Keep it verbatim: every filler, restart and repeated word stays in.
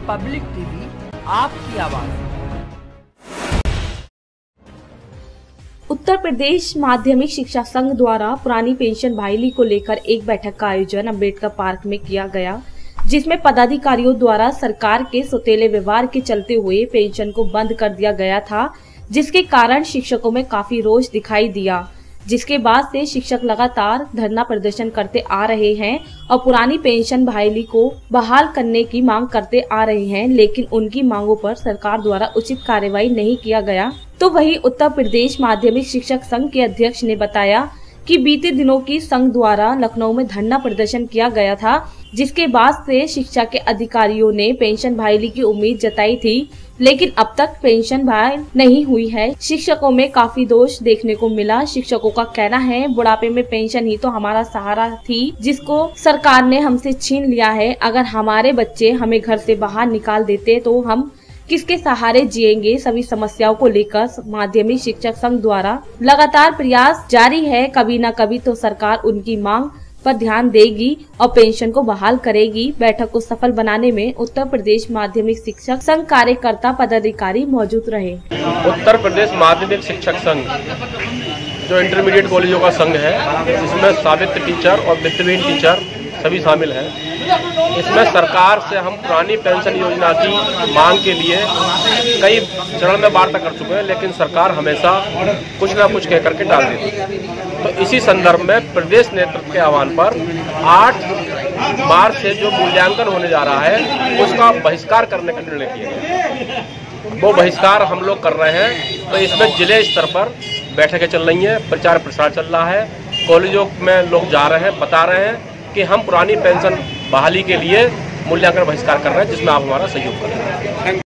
Public TV, आपकी आवाज। उत्तर प्रदेश माध्यमिक शिक्षा संघ द्वारा पुरानी पेंशन बहाली को लेकर एक बैठक का आयोजन अम्बेडकर पार्क में किया गया, जिसमें पदाधिकारियों द्वारा सरकार के सौतेले व्यवहार के चलते हुए पेंशन को बंद कर दिया गया था, जिसके कारण शिक्षकों में काफी रोष दिखाई दिया। जिसके बाद से शिक्षक लगातार धरना प्रदर्शन करते आ रहे हैं और पुरानी पेंशन बहाली को बहाल करने की मांग करते आ रहे हैं, लेकिन उनकी मांगों पर सरकार द्वारा उचित कार्रवाई नहीं किया गया। तो वही उत्तर प्रदेश माध्यमिक शिक्षक संघ के अध्यक्ष ने बताया कि बीते दिनों की संघ द्वारा लखनऊ में धरना प्रदर्शन किया गया था, जिसके बाद से शिक्षा के अधिकारियों ने पेंशन बहाली की उम्मीद जताई थी, लेकिन अब तक पेंशन बहाल नहीं हुई है। शिक्षकों में काफी दोष देखने को मिला। शिक्षकों का कहना है, बुढ़ापे में पेंशन ही तो हमारा सहारा थी, जिसको सरकार ने हमसे छीन लिया है। अगर हमारे बच्चे हमें घर से बाहर निकाल देते तो हम किसके सहारे जिएंगे। सभी समस्याओं को लेकर माध्यमिक शिक्षक संघ द्वारा लगातार प्रयास जारी है। कभी न कभी तो सरकार उनकी मांग पर ध्यान देगी और पेंशन को बहाल करेगी। बैठक को सफल बनाने में उत्तर प्रदेश माध्यमिक शिक्षक संघ कार्यकर्ता पदाधिकारी मौजूद रहे। उत्तर प्रदेश माध्यमिक शिक्षक संघ जो इंटरमीडिएट कॉलेजों का संघ है, इसमें साबित टीचर और वित्तहीन टीचर सभी शामिल हैं। इसमें सरकार से हम पुरानी पेंशन योजना की मांग के लिए कई चरण में वार्ता कर चुके हैं, लेकिन सरकार हमेशा कुछ ना कुछ कह करके टाल देती है। तो इसी संदर्भ में प्रदेश नेतृत्व के आह्वान पर आठ मार्च से जो मूल्यांकन होने जा रहा है, उसका बहिष्कार करने का निर्णय किया गया। वो बहिष्कार हम लोग कर रहे हैं। तो इसमें जिले स्तर पर बैठकें चल रही हैं, प्रचार प्रसार चल रहा है, कॉलेजों में लोग जा रहे हैं, बता रहे हैं कि हम पुरानी पेंशन बहाली के लिए मूल्यांकन बहिष्कार कर रहे हैं, जिसमें आप हमारा सहयोग करें।